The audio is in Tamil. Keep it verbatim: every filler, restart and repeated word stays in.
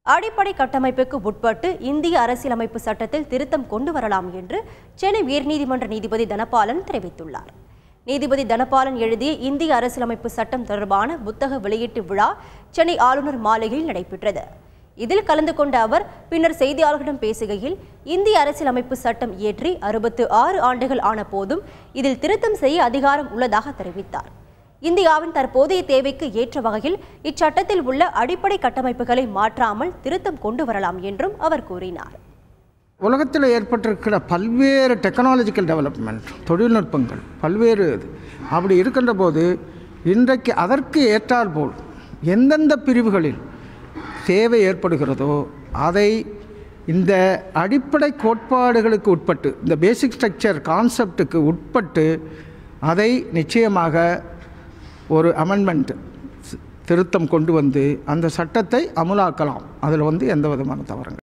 அடிப்படை கட்டமைப்புக்கு உட்பட்டு இந்திய அரசியலமைப்பு சட்டத்தில் திருத்தம் கொண்டு வரலாம் என்று சென்னை உயர்நீதிமன்ற நீதிபதி தனபாலன் தெரிவித்துள்ளார். நீதிபதி தனபாலன் எழுதிய இந்திய அரசியலமைப்பு சட்டம் தொடர்பான புத்தக வெளியீட்டு விழா சென்னை ஆளுநர் மாளிகையில் நடைபெற்றது. இதில் கலந்து கொண்ட அவர் பின்னர் செய்தியாளர்களிடம் பேசுகையில், இந்திய அரசியலமைப்பு சட்டம் இயற்றி அறுபத்து ஆறு ஆண்டுகள் ஆன போதும் இதில் திருத்தம் செய்ய அதிகாரம் உள்ளதாக தெரிவித்தார். இந்தியாவின் தற்போதைய தேவைக்கு ஏற்ற வகையில் இச்சட்டத்தில் உள்ள அடிப்படை கட்டமைப்புகளை மாற்றாமல் திருத்தம் கொண்டு வரலாம் என்றும் அவர் கூறினார். உலகத்தில் ஏற்பட்டிருக்கிற பல்வேறு டெக்னாலஜிக்கல் டெவலப்மெண்ட், தொழில்நுட்பங்கள் பல்வேறு அப்படி இருக்கின்ற போது இன்றைக்கு அதற்கு ஏற்றாற்போல் எந்தெந்த பிரிவுகளில் தேவை ஏற்படுகிறதோ அதை இந்த அடிப்படை கோட்பாடுகளுக்கு உட்பட்டு, இந்த பேசிக் ஸ்ட்ரக்சர் கான்செப்டுக்கு உட்பட்டு அதை நிச்சயமாக ஒரு அமெண்ட்மெண்ட் திருத்தம் கொண்டு வந்து அந்த சட்டத்தை அமுலாக்கலாம். அதில் வந்து எந்த விதமான தவறுங்க